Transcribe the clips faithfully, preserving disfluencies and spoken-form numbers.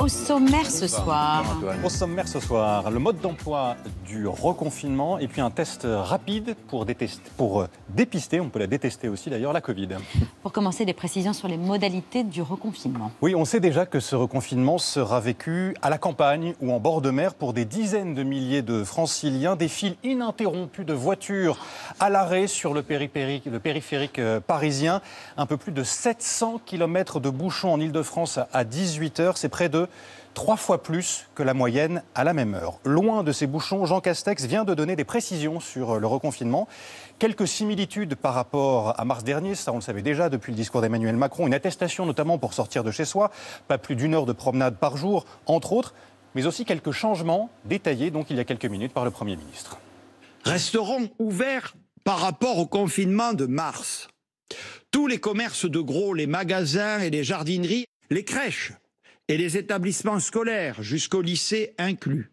Au sommaire ce soir. Au sommaire ce soir, le mode d'emploi du reconfinement et puis un test rapide pour, détester, pour dépister, on peut la détester aussi d'ailleurs, la Covid. Pour commencer, des précisions sur les modalités du reconfinement. Oui, on sait déjà que ce reconfinement sera vécu à la campagne ou en bord de mer pour des dizaines de milliers de franciliens. Des files ininterrompues de voitures à l'arrêt sur le périphérique, le périphérique parisien. Un peu plus de sept cents kilomètres de bouchons en Ile-de-France à dix-huit heures. C'est près de trois fois plus que la moyenne à la même heure. Loin de ces bouchons, Jean Castex vient de donner des précisions sur le reconfinement. Quelques similitudes par rapport à mars dernier, ça on le savait déjà depuis le discours d'Emmanuel Macron. Une attestation notamment pour sortir de chez soi, pas plus d'une heure de promenade par jour, entre autres, mais aussi quelques changements détaillés donc il y a quelques minutes par le Premier ministre. Resteront ouverts par rapport au confinement de mars. Tous les commerces de gros, les magasins et les jardineries, les crèches et les établissements scolaires jusqu'au lycée inclus.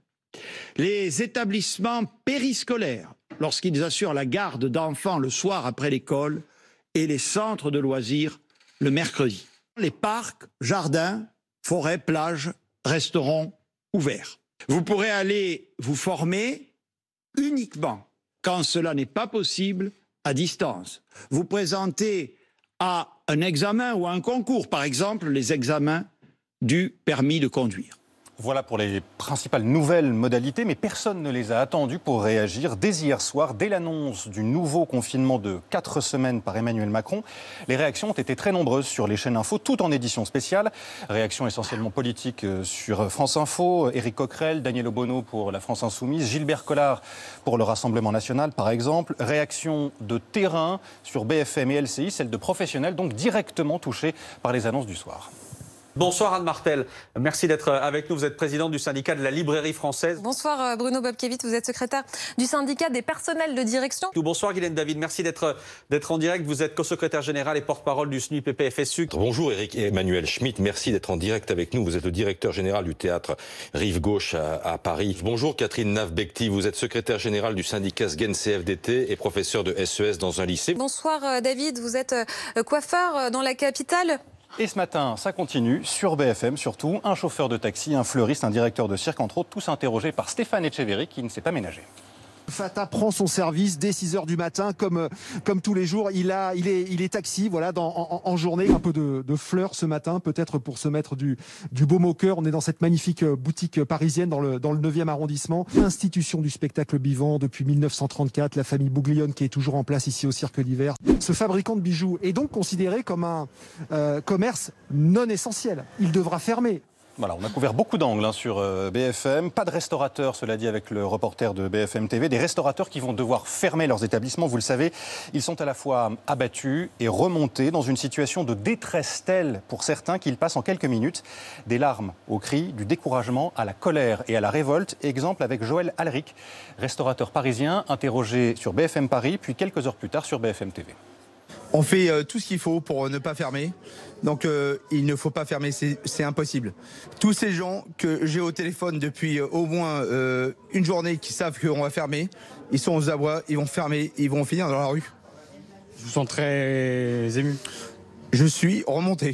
Les établissements périscolaires, lorsqu'ils assurent la garde d'enfants le soir après l'école, et les centres de loisirs le mercredi. Les parcs, jardins, forêts, plages resteront ouverts. Vous pourrez aller vous former uniquement quand cela n'est pas possible à distance. Vous présentez à un examen ou à un concours, par exemple les examens du permis de conduire. Voilà pour les principales nouvelles modalités, mais personne ne les a attendues pour réagir. Dès hier soir, dès l'annonce du nouveau confinement de quatre semaines par Emmanuel Macron, les réactions ont été très nombreuses sur les chaînes info, tout en édition spéciale. Réactions essentiellement politiques sur France Info, Éric Coquerel, Daniel Obono pour la France Insoumise, Gilbert Collard pour le Rassemblement National par exemple. Réactions de terrain sur B F M et L C I, celles de professionnels donc directement touchés par les annonces du soir. Bonsoir Anne Martel, merci d'être avec nous. Vous êtes présidente du syndicat de la librairie française. Bonsoir Bruno Bobkevitz, vous êtes secrétaire du syndicat des personnels de direction. Bonsoir Guylaine David, merci d'être d'être en direct. Vous êtes co-secrétaire général et porte-parole du S N U I P P F S U. Bonjour Eric et Emmanuel Schmitt, merci d'être en direct avec nous. Vous êtes le directeur général du théâtre Rive Gauche à, à Paris. Bonjour Catherine Nave-Becti, vous êtes secrétaire général du syndicat S G E N C F D T et professeur de S E S dans un lycée. Bonsoir David, vous êtes coiffeur dans la capitale. Et ce matin, ça continue, sur B F M surtout, un chauffeur de taxi, un fleuriste, un directeur de cirque, entre autres, tous interrogés par Stéphane Etcheverry, qui ne s'est pas ménagé. Fata prend son service dès six heures du matin, comme, comme tous les jours. Il, a, il, est, il est taxi voilà, dans, en, en journée. Un peu de, de fleurs ce matin, peut-être pour se mettre du, du baume au cœur. On est dans cette magnifique boutique parisienne dans le, dans le neuvième arrondissement. Institution du spectacle vivant depuis mille neuf cent trente-quatre, la famille Bouglione qui est toujours en place ici au Cirque d'Hiver. Ce fabricant de bijoux est donc considéré comme un euh, commerce non essentiel. Il devra fermer. Voilà, on a couvert beaucoup d'angles hein, sur euh, B F M. Pas de restaurateurs, cela dit avec le reporter de B F M T V. Des restaurateurs qui vont devoir fermer leurs établissements. Vous le savez, ils sont à la fois abattus et remontés dans une situation de détresse telle pour certains qu'ils passent en quelques minutes des larmes aux cris, du découragement à la colère et à la révolte. Exemple avec Joël Alric, restaurateur parisien, interrogé sur B F M Paris, puis quelques heures plus tard sur B F M T V. On fait euh, tout ce qu'il faut pour ne pas fermer. Donc euh, il ne faut pas fermer, c'est impossible. Tous ces gens que j'ai au téléphone depuis euh, au moins euh, une journée qui savent qu'on va fermer, ils sont aux abois, ils vont fermer, ils vont finir dans la rue. Je vous sens très ému. Je suis remonté.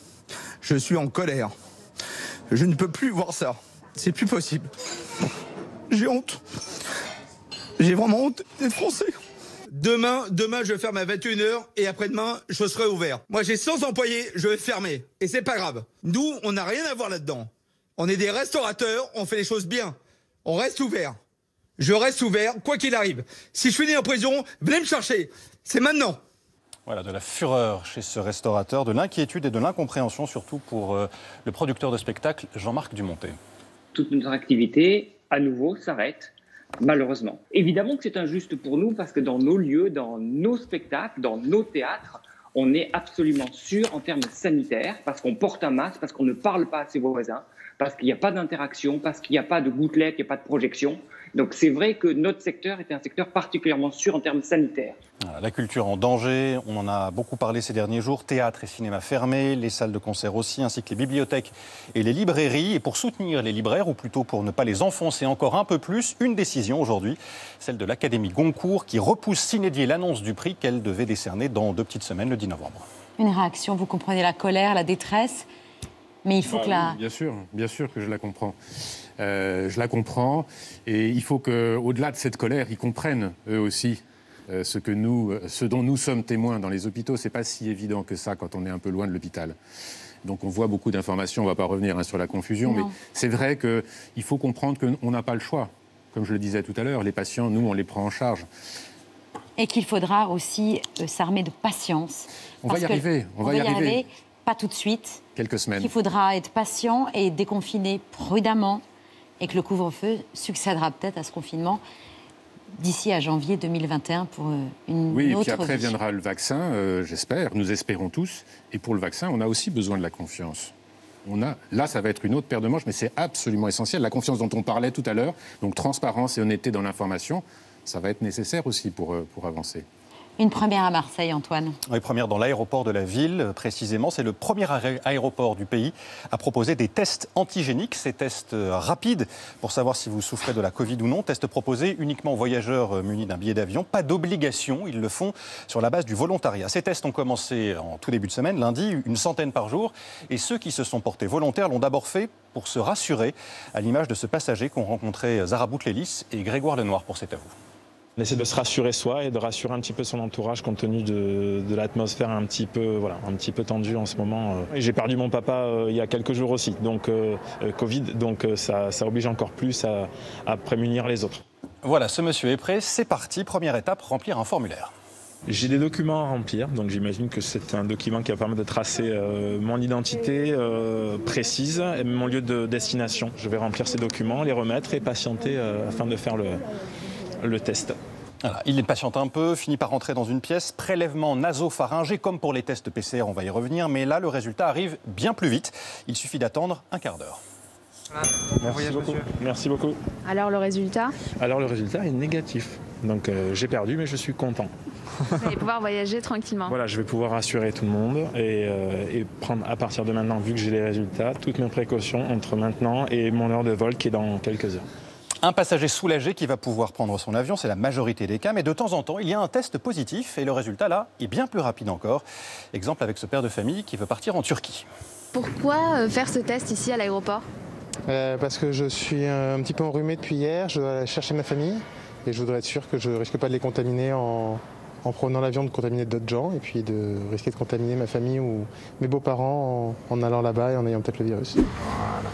Je suis en colère. Je ne peux plus voir ça. C'est plus possible. J'ai honte. J'ai vraiment honte d'être français. Demain, demain, je ferme à vingt et une heures et après-demain, je serai ouvert. Moi, j'ai cent employés, je vais fermer. Et c'est pas grave. Nous, on n'a rien à voir là-dedans. On est des restaurateurs, on fait les choses bien. On reste ouvert. Je reste ouvert, quoi qu'il arrive. Si je finis en prison, venez me chercher. C'est maintenant. Voilà, de la fureur chez ce restaurateur, de l'inquiétude et de l'incompréhension, surtout pour euh, le producteur de spectacle Jean-Marc Dumontet. Toute notre activité, à nouveau, s'arrête. Malheureusement. Évidemment que c'est injuste pour nous parce que dans nos lieux, dans nos spectacles, dans nos théâtres, on est absolument sûr en termes sanitaires parce qu'on porte un masque, parce qu'on ne parle pas à ses voisins, parce qu'il n'y a pas d'interaction, parce qu'il n'y a pas de gouttelettes, il n'y a pas de projection. Donc c'est vrai que notre secteur est un secteur particulièrement sûr en termes sanitaires. La culture en danger, on en a beaucoup parlé ces derniers jours, théâtre et cinéma fermés, les salles de concert aussi, ainsi que les bibliothèques et les librairies. Et pour soutenir les libraires, ou plutôt pour ne pas les enfoncer encore un peu plus, une décision aujourd'hui, celle de l'Académie Goncourt, qui repousse sine die l'annonce du prix qu'elle devait décerner dans deux petites semaines, le dix novembre. Une réaction, vous comprenez la colère, la détresse. Mais il faut bah, que la... Oui, bien sûr, bien sûr que je la comprends. Euh, je la comprends et il faut qu'au-delà de cette colère, ils comprennent eux aussi euh, ce, que nous, ce dont nous sommes témoins dans les hôpitaux. C'est pas si évident que ça quand on est un peu loin de l'hôpital. Donc on voit beaucoup d'informations, on ne va pas revenir hein, sur la confusion, non. mais c'est vrai qu'il faut comprendre qu'on n'a pas le choix. Comme je le disais tout à l'heure, les patients, nous, on les prend en charge. Et qu'il faudra aussi euh, s'armer de patience. On va y arriver, on, on va y, y arriver. arriver. Pas tout de suite. Quelques semaines. Il faudra être patient et déconfiner prudemment et que le couvre-feu succédera peut-être à ce confinement d'ici à janvier deux mille vingt et un pour une oui, autre Oui, et puis après vie. viendra le vaccin, euh, j'espère, nous espérons tous. Et pour le vaccin, on a aussi besoin de la confiance. On a, là, ça va être une autre paire de manches, mais c'est absolument essentiel. La confiance dont on parlait tout à l'heure, donc transparence et honnêteté dans l'information, ça va être nécessaire aussi pour, pour avancer. Une première à Marseille, Antoine. Oui, première dans l'aéroport de la ville, précisément. C'est le premier aéroport du pays à proposer des tests antigéniques, ces tests rapides pour savoir si vous souffrez de la Covid ou non. Tests proposés uniquement aux voyageurs munis d'un billet d'avion. Pas d'obligation, ils le font sur la base du volontariat. Ces tests ont commencé en tout début de semaine, lundi, une centaine par jour. Et ceux qui se sont portés volontaires l'ont d'abord fait pour se rassurer, à l'image de ce passager qu'ont rencontré Zara Boutlélis et Grégoire Lenoir pour cet avou. On essaie de se rassurer soi et de rassurer un petit peu son entourage compte tenu de, de l'atmosphère un petit peu, voilà, un petit peu tendue en ce moment. J'ai perdu mon papa euh, il y a quelques jours aussi, donc euh, Covid, donc euh, ça, ça oblige encore plus à, à prémunir les autres. Voilà, ce monsieur est prêt, c'est parti. Première étape, remplir un formulaire. J'ai des documents à remplir, donc j'imagine que c'est un document qui va permettre de tracer euh, mon identité euh, précise et mon lieu de destination. Je vais remplir ces documents, les remettre et patienter euh, afin de faire le... le test. Voilà, il patiente un peu, finit par rentrer dans une pièce, prélèvement nasopharyngé, comme pour les tests P C R, on va y revenir, mais là, le résultat arrive bien plus vite. Il suffit d'attendre un quart d'heure. Ah, Merci beaucoup. Merci beaucoup. Alors, le résultat ? Alors, le résultat est négatif. Donc, euh, j'ai perdu, mais je suis content. Vous allez pouvoir voyager tranquillement. Voilà, je vais pouvoir rassurer tout le monde et, euh, et prendre à partir de maintenant, vu que j'ai les résultats, toutes mes précautions entre maintenant et mon heure de vol qui est dans quelques heures. Un passager soulagé qui va pouvoir prendre son avion, c'est la majorité des cas, mais de temps en temps, il y a un test positif et le résultat, là, est bien plus rapide encore. Exemple avec ce père de famille qui veut partir en Turquie. Pourquoi faire ce test ici à l'aéroport ? euh, Parce que je suis un petit peu enrhumé depuis hier, je dois aller chercher ma famille et je voudrais être sûr que je ne risque pas de les contaminer en, en prenant l'avion, de contaminer d'autres gens et puis de risquer de contaminer ma famille ou mes beaux-parents en, en allant là-bas et en ayant peut-être le virus. Voilà.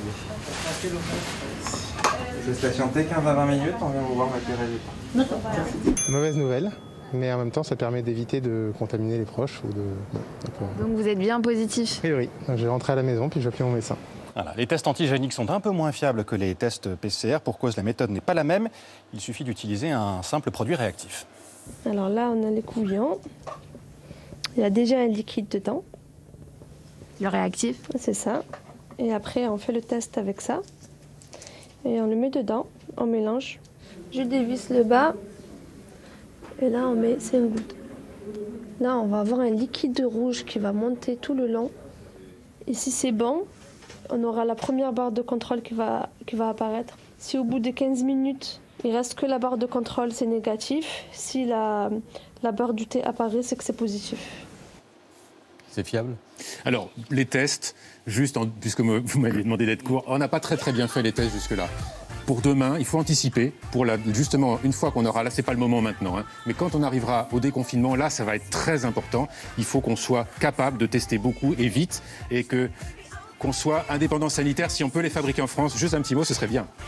Je vais patienter quinze à vingt minutes, on vient vous voir avec les résultats. Mauvaise nouvelle, mais en même temps ça permet d'éviter de contaminer les proches. Ou de... bon, donc, euh... donc vous êtes bien positif ? Oui, oui. Je vais rentrer à la maison puis je vais appeler mon médecin. Voilà. Les tests antigéniques sont un peu moins fiables que les tests P C R. Pour cause, la méthode n'est pas la même. Il suffit d'utiliser un simple produit réactif. Alors là, on a les couillons. Il y a déjà un liquide dedans. Le réactif ? C'est ça. Et après, on fait le test avec ça. Et on le met dedans, on mélange. Je dévisse le bas. Et là, on met cinq gouttes. Là, on va avoir un liquide rouge qui va monter tout le long. Et si c'est bon, on aura la première barre de contrôle qui va, qui va apparaître. Si au bout de quinze minutes, il reste que la barre de contrôle, c'est négatif. Si la, la barre du T apparaît, c'est que c'est positif. C'est fiable ? Alors, les tests, juste en, puisque vous m'avez demandé d'être court, on n'a pas très très bien fait les tests jusque-là. Pour demain, il faut anticiper. Pour la, justement, une fois qu'on aura, là, c'est pas le moment maintenant, hein, mais quand on arrivera au déconfinement, là, ça va être très important. Il faut qu'on soit capable de tester beaucoup et vite, et que qu'on soit indépendant sanitaire. Si on peut les fabriquer en France, juste un petit mot, ce serait bien.